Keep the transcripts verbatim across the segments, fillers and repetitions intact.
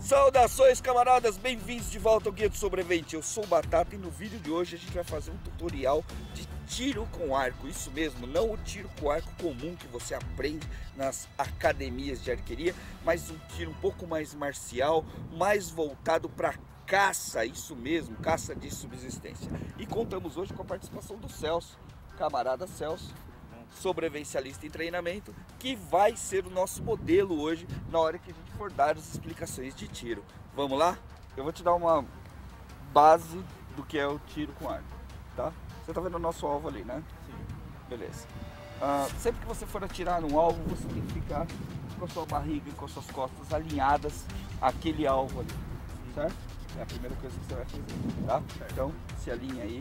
Saudações, camaradas, bem-vindos de volta ao Guia do Sobrevivente. Eu sou o Batata e no vídeo de hoje a gente vai fazer um tutorial de tiro com arco. Isso mesmo, não o tiro com arco comum que você aprende nas academias de arqueria, mas um tiro um pouco mais marcial, mais voltado para caça, isso mesmo, caça de subsistência. E contamos hoje com a participação do Celso, camarada Celso, sobrevivencialista em treinamento, que vai ser o nosso modelo hoje na hora que a gente for dar as explicações de tiro. Vamos lá? Eu vou te dar uma base do que é o tiro com arco, tá? Você tá vendo o nosso alvo ali, né? Sim. Beleza. Uh, sempre que você for atirar num alvo, você tem que ficar com a sua barriga e com as suas costas alinhadas àquele alvo ali, certo? É a primeira coisa que você vai fazer, tá? Então, se alinha aí,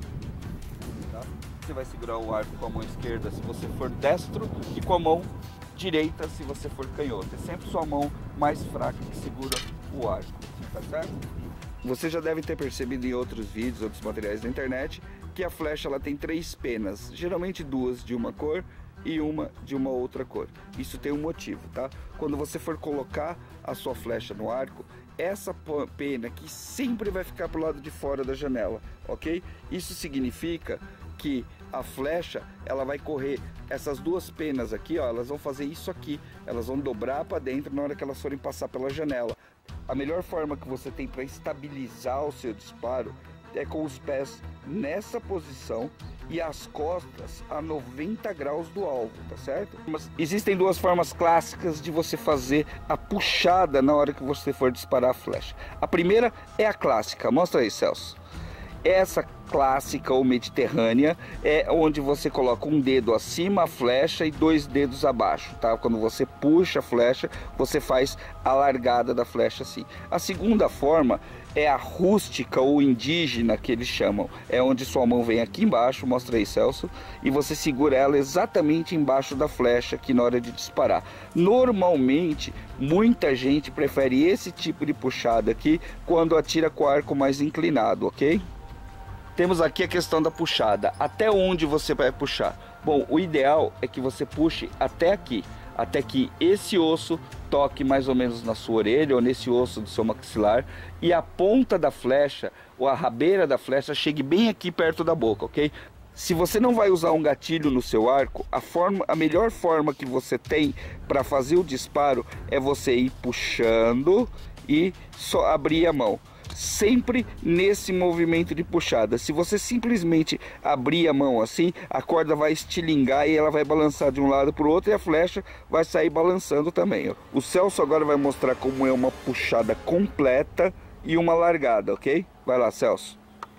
tá? Você vai segurar o arco com a mão esquerda se você for destro e com a mão direita se você for canhoto. É sempre sua mão mais fraca que segura o arco, tá certo? Você já deve ter percebido em outros vídeos, outros materiais da internet, que a flecha ela tem três penas, geralmente duas de uma cor e uma de uma outra cor. Isso tem um motivo, tá? Quando você for colocar a sua flecha no arco, essa pena aqui sempre vai ficar pro lado de fora da janela, ok? Isso significa que a flecha ela vai correr, essas duas penas aqui, ó, elas vão fazer isso aqui, elas vão dobrar para dentro na hora que elas forem passar pela janela. A melhor forma que você tem para estabilizar o seu disparo é com os pés nessa posição e as costas a noventa graus do alvo, tá certo? Mas existem duas formas clássicas de você fazer a puxada na hora que você for disparar a flecha. A primeira é a clássica, mostra aí, Celso. Essa clássica ou mediterrânea é onde você coloca um dedo acima a flecha e dois dedos abaixo, tá? Quando você puxa a flecha, você faz a largada da flecha assim. A segunda forma é a rústica ou indígena, que eles chamam. É onde sua mão vem aqui embaixo, mostra aí, Celso, e você segura ela exatamente embaixo da flecha aqui na hora de disparar. Normalmente, muita gente prefere esse tipo de puxada aqui quando atira com o arco mais inclinado, ok? Temos aqui a questão da puxada. Até onde você vai puxar? Bom, o ideal é que você puxe até aqui, até que esse osso toque mais ou menos na sua orelha ou nesse osso do seu maxilar e a ponta da flecha ou a rabeira da flecha chegue bem aqui perto da boca, ok? Se você não vai usar um gatilho no seu arco, a, forma, a melhor forma que você tem para fazer o disparo é você ir puxando e só abrir a mão. Sempre nesse movimento de puxada. Se você simplesmente abrir a mão assim, a corda vai estilingar e ela vai balançar de um lado para o outro e a flecha vai sair balançando também. Ó. O Celso agora vai mostrar como é uma puxada completa e uma largada, ok? Vai lá, Celso.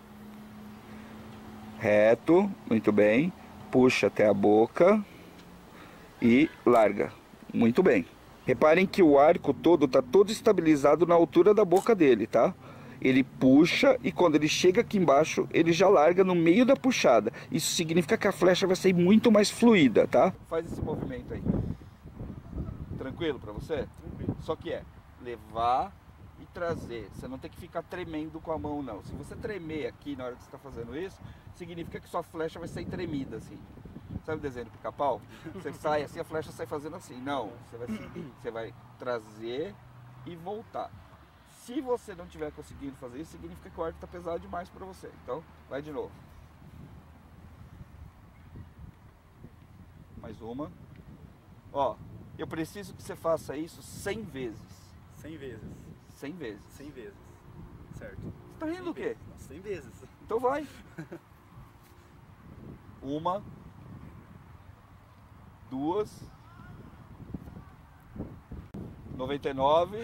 Reto, muito bem. Puxa até a boca e larga. Muito bem. Reparem que o arco todo está todo estabilizado na altura da boca dele, tá? Ele puxa e quando ele chega aqui embaixo, ele já larga no meio da puxada. Isso significa que a flecha vai sair muito mais fluida, tá? Faz esse movimento aí. Tranquilo pra você? Tranquilo. Só que é levar e trazer. Você não tem que ficar tremendo com a mão, não. Se você tremer aqui na hora que você está fazendo isso, significa que sua flecha vai sair tremida, assim. Sabe o desenho do pica-pau? Você sai assim, a flecha sai fazendo assim. Não, você vai, você vai trazer e voltar. Se você não estiver conseguindo fazer isso, significa que o arco está pesado demais para você. Então, vai de novo. Mais uma. Ó, eu preciso que você faça isso cem vezes. cem vezes. cem vezes. cem vezes. Certo. Você tá rindo o quê? cem vezes. Então vai. Uma. Duas. noventa e nove.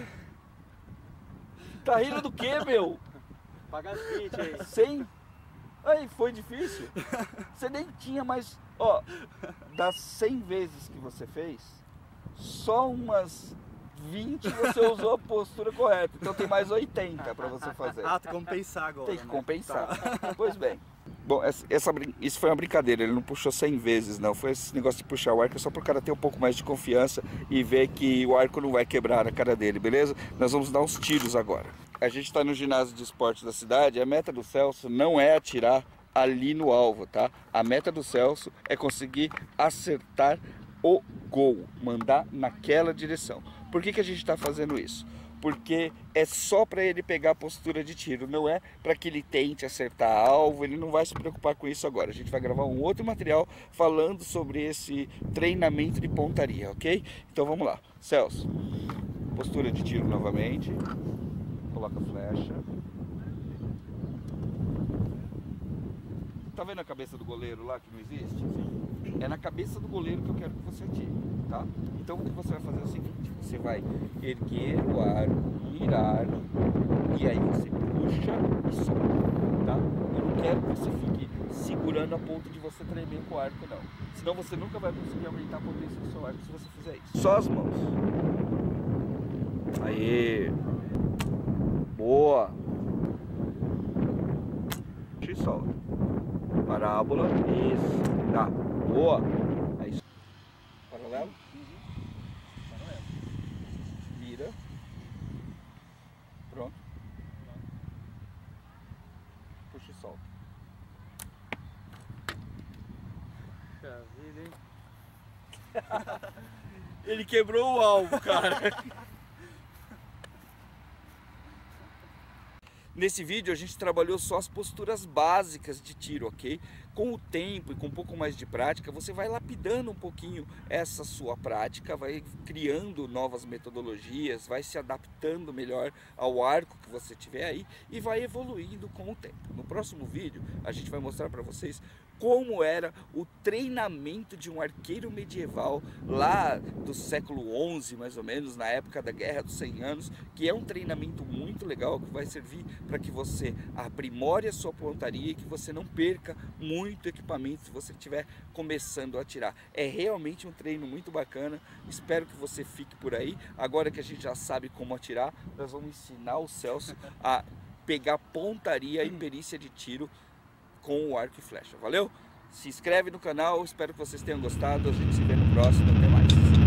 Tá rindo do que, meu? Paga as vinte aí. cem? Aí, foi difícil. Você nem tinha mais... Ó, das cem vezes que você fez, só umas vinte você usou a postura correta. Então tem mais oitenta pra você fazer. Ah, tem que compensar agora. Tem que né? compensar. Tá. Pois bem. Bom, essa, essa, isso foi uma brincadeira, ele não puxou cem vezes não, foi esse negócio de puxar o arco só para o cara ter um pouco mais de confiança e ver que o arco não vai quebrar na cara dele, beleza? Nós vamos dar uns tiros agora. A gente está no ginásio de esportes da cidade, a meta do Celso não é atirar ali no alvo, tá? A meta do Celso é conseguir acertar o gol, mandar naquela direção. Por que que a gente está fazendo isso? porque é só para ele pegar a postura de tiro, não é para que ele tente acertar alvo, ele não vai se preocupar com isso agora. A gente vai gravar um outro material falando sobre esse treinamento de pontaria, ok? Então vamos lá. Celso, postura de tiro novamente, coloca a flecha. Tá vendo a cabeça do goleiro lá que não existe? Sim. É na cabeça do goleiro que eu quero que você atire, tá? Então o que você vai fazer é o seguinte, você vai erguer o arco, mirar, e aí você puxa e solta, tá? Eu não quero que você fique segurando a ponto de você tremer com o arco, não. Senão você nunca vai conseguir aumentar a potência do seu arco se você fizer isso. Só as mãos. Aê! Boa! Puxa e solta. Parábola, isso, tá, boa, é isso. Paralelo? Uhum. Paralelo. Mira. Pronto. Puxa e solta. Puxa vida, hein? Ele quebrou o alvo, cara. Nesse vídeo a gente trabalhou só as posturas básicas de tiro, ok? Com o tempo e com um pouco mais de prática, você vai lapidando um pouquinho essa sua prática, vai criando novas metodologias, vai se adaptando melhor ao arco que você tiver aí e vai evoluindo com o tempo. No próximo vídeo a gente vai mostrar para vocês como era o treinamento de um arqueiro medieval lá do século onze, mais ou menos, na época da Guerra dos cem anos, que é um treinamento muito legal, que vai servir para que você aprimore a sua pontaria e que você não perca muito equipamento se você estiver começando a atirar. É realmente um treino muito bacana, espero que você fique por aí. Agora que a gente já sabe como atirar, nós vamos ensinar o Celso a pegar pontaria e perícia de tiro com o arco e flecha. Valeu? Se inscreve no canal, espero que vocês tenham gostado. A gente se vê no próximo. Até mais.